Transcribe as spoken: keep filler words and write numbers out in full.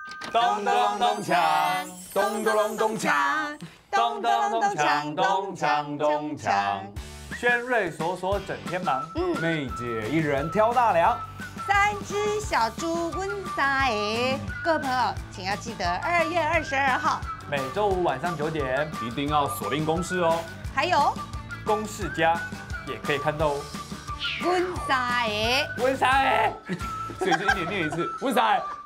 咚咚咚锵，咚咚咚咚锵，咚咚咚锵，咚锵咚锵。轩瑞锁锁整天忙，嗯，妹姐一人挑大梁。 三只小猪温莎诶，各位朋友，请要记得二月二十二号， 每周五晚上九点，一定要锁定公视哦。 还有公视家也可以看到哦。 温莎诶， 温莎诶，所以就一点念一次，温莎诶。